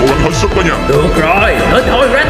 cố gắng hết sức đó nha. Được rồi, hết thôi Ray.